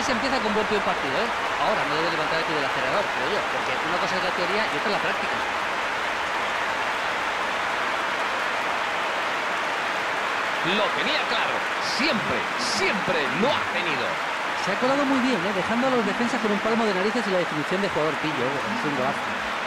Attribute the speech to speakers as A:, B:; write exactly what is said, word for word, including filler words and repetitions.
A: que se empieza con buen pie el partido, ¿eh? Ahora no debe levantar aquí del acelerador, creo yo, porque una cosa es la teoría y otra es la práctica.
B: Lo tenía claro. Siempre, siempre lo ha tenido.
A: Se ha colado muy bien, ¿eh? Dejando a los defensas con un palmo de narices y la definición de jugador pillo. Es un golazo.